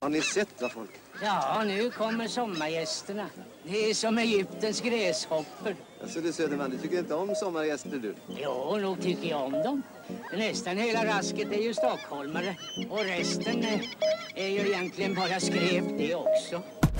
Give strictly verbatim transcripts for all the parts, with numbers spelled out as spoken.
Har ni sett vad folk? Ja, nu kommer sommargästerna. Det är som Egyptens gräshoppor. Alltså du Söderman, du tycker inte om sommargäster du? Jo, nog tycker jag om dem. Nästan hela rasket är ju stockholmare. Och resten är, är ju egentligen bara skräp det också.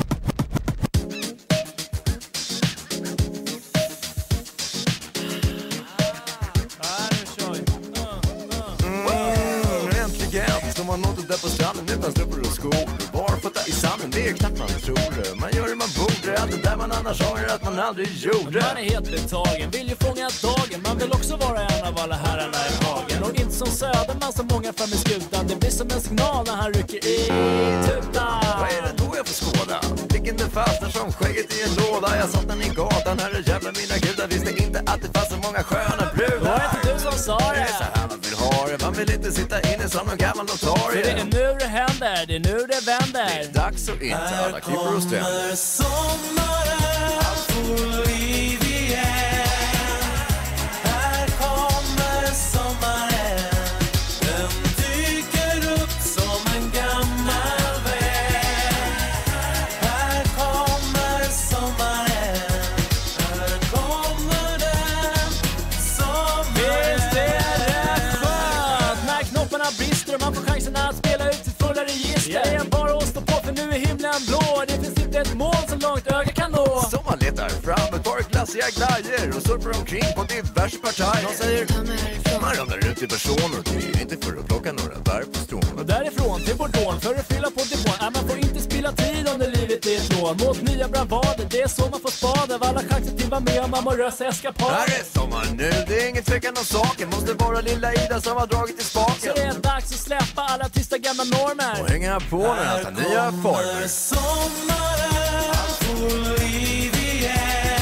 Som man nått där på stranden utan strumpor och skor. Barfota i sanden, det är knappt man tror. Man gör det man borde, allt det där man annars har att man aldrig gjorde. Man är helt betagen, vill ju fånga dagen. Man vill också vara en av alla herrarna i hagen. Och inte som Söderman som många fram i skutan. Det blir som en signal när han rycker i tutan. Vad är det då jag får skåda? Blicken det fastnar som skägget i en låda. Jag satt den i gatan, här är jävla mina gudar. Visste inte att det fanns så många sköna brudar. Var det inte du som sa det? Det är så här man vill ha det. Man vill inte sitta inne som någon gammal notarie. För det är nu det händer, det är nu det vänder. Det är dags och inte alla klipper och ständer. Här kommer sommaren, allt får liv igen. Här kommer sommaren, den dyker upp som en gammal vän. Här kommer sommaren, här kommer den sommaren. Visst är det skönt när knopparna brister och man får chansen att spela ut sitt fulla register. Det är bara att stå på för nu är himlen blå. Det finns inte ett mål så långt öga kan nå. Så man letar fram ett par glassiga glajer och surfar omkring på diverse partier. De säger, man ramlar ut i personer och det är inte för att plocka några bär på strån. Och därifrån till Bordeaux för att fylla på depån. Äh, man får inte spilla tid under livet är ett lån. Mot nya bravader, det är så man får spad av alla chanser till att vara med om amorösa eskapader. Här är sommar nu, det är ingen tvekan om saken. Måste vara lilla Ida som har dragit i spaken. Så det är dags att släppa alla tysta gamla normer och hänga på när han tar nya former. Sommaren, allt får liv igen.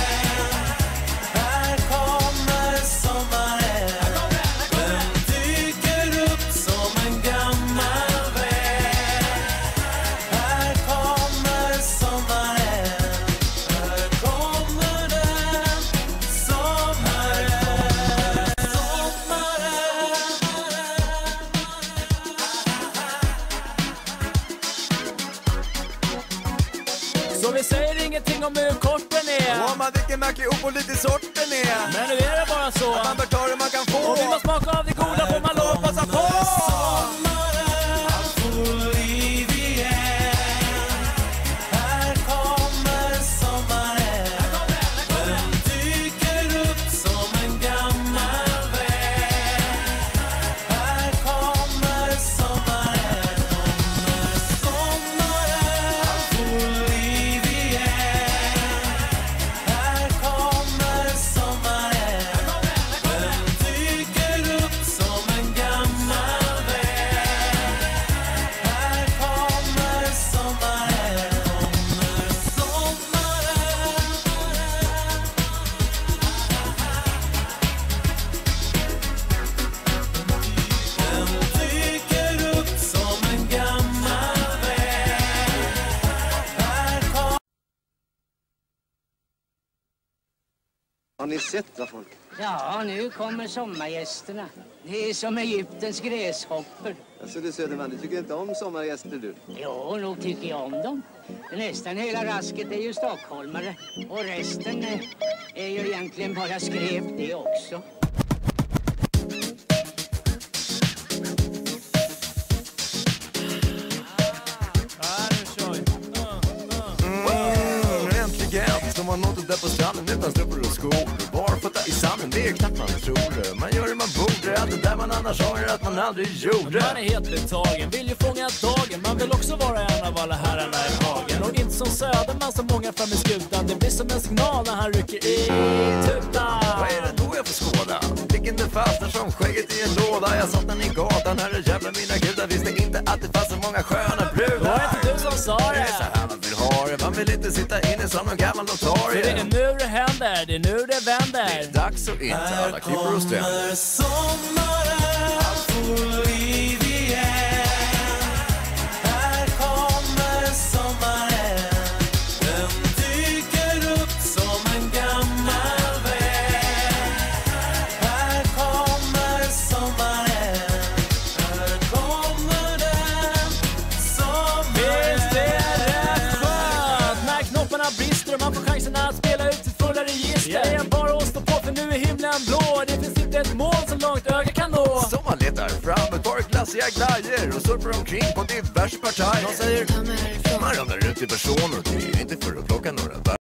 Här kommer sommaren, den dyker upp som en gammal vän. Här kommer sommaren, här kommer den sommaren. Så vi säger ingenting om hur kort den är. Och om man dricker märker opålitlig sort den är. Men nu är det bara så att man bör ta det man kan få. Och vill man smaka av det goda får man lov att passa på. Sommaren, allt får liv igen. Här kommer sommaren, den dyker upp som en gammal vän. Här kommer sommaren, kommer sommaren, allt får liv igen. Här kommer sommaren, den dyker upp som en gammal vän. Här kommer sommaren, kommer sommaren. Den dyker upp som en gammal vän. Här kommer. Har ni sett vad folk? Ja, nu kommer sommargästerna. Det är som Egyptens gräshoppor. Alltså du Söderman, du tycker inte om sommargäster du? Jo, nog tycker jag om dem. Nästan hela rasket är ju stockholmare. Och resten är, är ju egentligen bara skräp det också. Som man nått där på stranden utan strumpor och skor. Barfota i sanden, det är knappt man tror. Man gör det man borde, allt det där man annars har att man aldrig gjorde. Man är helt betagen, vill ju fånga dagen. Man vill också vara en av alla herrarna i hagen. Och inte som Söderman som många fram i skutan. Det blir som en signal när han rycker i tutan. Vad är det då jag får skåda? Blicken det fastnar som skägget i en låda. Jag satt den i gatan, här är jävla mina gudar. Visste inte att det fanns så många sköna brudar. Var det inte du som sa det? Det är så här man vill ha det. Man vill inte sitta inne som någon gammal notarie. För det är nu det händer, det är nu det vänder. Det är dags och inte alla klipper och ständer. Här kommer sommaren, allt får liv igen. Här kommer sommaren, den dyker upp som en gammal vän. Här kommer sommaren, här kommer den sommaren. brister och man får chansen att spela ut sitt fulla register. Yeah. Det är bara att stå på för nu är himlen blå. Det finns inte ett mål så långt ögat kan nå. Så man letar fram ett par glassiga glajer och surfar omkring på diverse partier. De säger, man ramlar ut i person och det är inte för att plocka några